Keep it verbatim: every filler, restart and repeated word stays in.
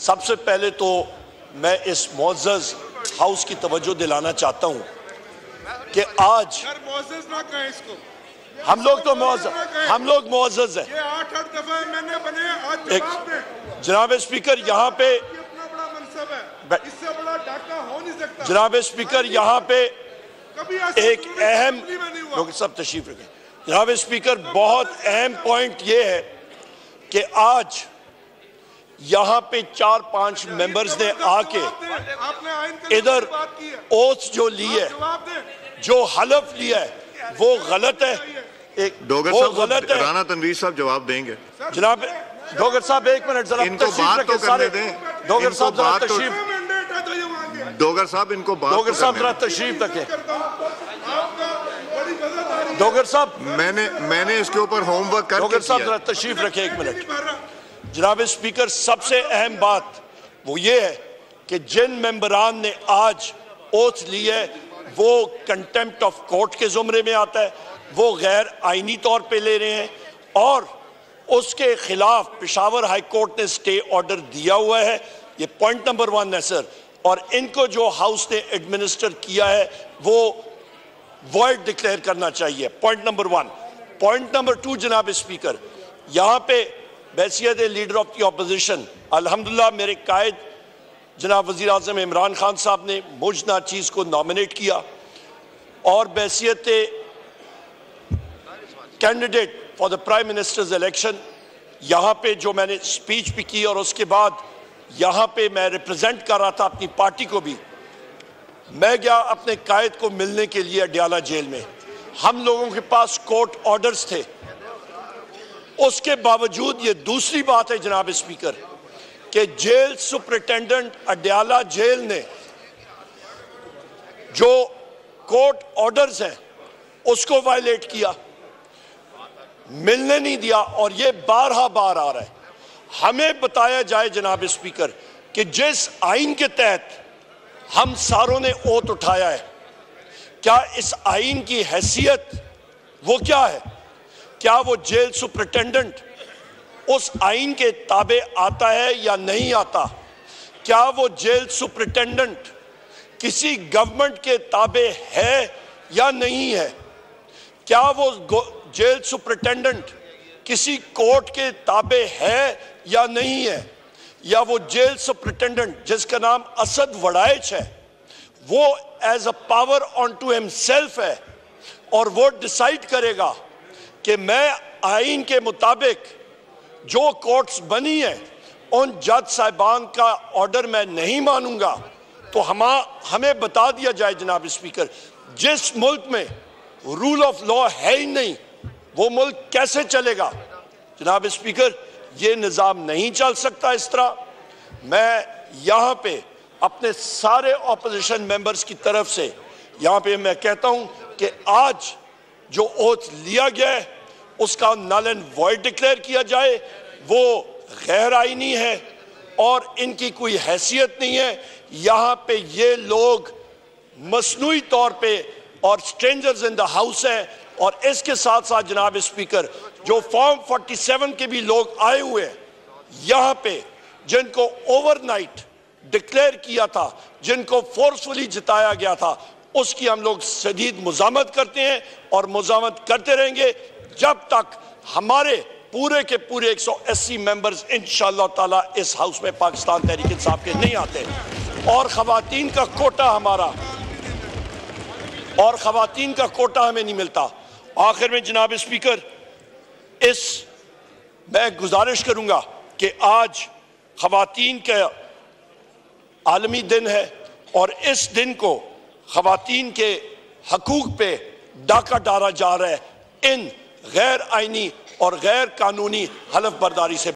सबसे पहले तो मैं इस मुअज़्ज़ज़ हाउस की तवज्जो दिलाना चाहता हूँ कि आज हम लोग तो मुअज़्ज़ज़ हम लोग मुअज़्ज़ज़ हैं। आठ आठ दफा मैंने बने, आज जवाब दें। जनाब स्पीकर, यहाँ पे अपना बड़ा मनसब है, इससे बड़ा डाका हो नहीं सकता। जनाब स्पीकर, यहाँ पे एक अहम लोग सब तशरीफ रखें। जनाब स्पीकर, बहुत अहम पॉइंट ये है कि आज यहाँ पे चार पांच मेंबर्स ने आके इधर ओथ जो ली है, जो हलफ लिया है, वो गलत है। एक डोगर वो साहब, गलत है। राना तनवीर साहब जवाब देंगे। जनाब डोगर साहब, एक मिनट जरा इनको तशरीफ बात रखें तो सारे। करने दें। डोगर इनको साहब जरा बात तो- तशरीफ डोगर साहब इनको बात डोगर तो साहब करने जरा तशरीफ रखें। डोगर साहब दें। मैंने मैंने इसके ऊपर होमवर्क करके डोगर साहब किया। जरा तशरीफ रखें एक मिनट। जनाब स्पीकर, सबसे अहम बात वो ये है कि जिन मेंबरान ने आज ओथ ली है वो कंटेम्प्ट ऑफ कोर्ट के जुमरे में आता है, वो गैर आईनी तौर पे ले रहे हैं और उसके खिलाफ पेशावर हाई कोर्ट ने स्टे ऑर्डर दिया हुआ है। ये पॉइंट नंबर वन है सर। और इनको जो हाउस ने एडमिनिस्टर किया है वो वॉइड डिक्लेयर करना चाहिए। Point number one. Point number two, जनाब स्पीकर, यहाँ पे बैसियत लीडर ऑफ द ऑपोजिशन अल्हम्दुलिल्लाह मेरे कायद जनाब वज़ीर आज़म इमरान खान साहब ने मुझ नाचीज़ को नॉमिनेट किया और बैसियत candidate for the prime minister's election यहाँ पे जो मैंने स्पीच भी की और उसके बाद यहाँ पे मैं रिप्रेजेंट कर रहा था अपनी पार्टी को भी। मैं गया अपने कायद को मिलने के लिए अडयाला जेल में। हम लोगों के पास कोर्ट ऑर्डर्स थे, उसके बावजूद ये दूसरी बात है जनाब स्पीकर कि जेल सुपरिटेंडेंट अडयाला जेल ने जो कोर्ट ऑर्डर्स हैं उसको वायलेट किया, मिलने नहीं दिया और ये बारहा बार आ रहा है। हमें बताया जाए जनाब स्पीकर कि जिस आइन के तहत हम सारों ने ओथ उठाया है, क्या इस आइन की हैसियत वो क्या है? क्या वो जेल सुपरिटेंडेंट उस आइन के ताबे आता है या नहीं आता? क्या वो जेल सुपरिटेंडेंट किसी गवर्नमेंट के ताबे है या नहीं है? क्या वो जेल सुपरिटेंडेंट किसी कोर्ट के ताबे है या नहीं है? या वो जेल सुपरिटेंडेंट जिसका नाम असद वड़ाइच है वो as a power unto himself है और वो डिसाइड करेगा कि मैं आइन के मुताबिक जो कोर्ट्स बनी है उन जज साहिबान का ऑर्डर मैं नहीं मानूंगा? तो हम हमें बता दिया जाए जनाब स्पीकर, जिस मुल्क में रूल ऑफ लॉ है ही नहीं वो मुल्क कैसे चलेगा? जनाब स्पीकर, ये निज़ाम नहीं चल सकता इस तरह। मैं यहाँ पे अपने सारे ऑपोजिशन मेंबर्स की तरफ से यहाँ पे मैं कहता हूँ कि आज जो ओथ लिया गया है उसका नल एंड वॉइड डिक्लेयर किया जाए। वो गैर आईनी है और इनकी कोई हैसियत नहीं है। यहाँ पे ये लोग मसनूई तौर पे और स्ट्रेंजर्स इन द हाउस हैं। और इसके साथ साथ जनाब स्पीकर, जो फॉर्म सैंतालीस के भी लोग आए हुए हैं यहाँ पे, जिनको ओवरनाइट डिक्लेयर किया था, जिनको फोर्सफुली जिताया गया था, उसकी हम लोग शदीद मुज़ामत करते हैं और मुज़ामत करते रहेंगे जब तक हमारे पूरे के पूरे एक सौ अस्सी मेंबर्स इंशाअल्लाह ताला इस हाउस में पाकिस्तान तहरीक इंसाफ के नहीं आते। और ख़वातीन का कोटा हमारा और ख़वातीन का कोटा हमें नहीं मिलता। आखिर में जनाब स्पीकर, इस मैं गुजारिश करूंगा कि आज ख़वातीन का आलमी दिन है और इस दिन को ख़वातीन के हकूक़ पे डाका डाला जा रहा है इन गैर आइनी और गैर कानूनी हलफ बर्दारी से।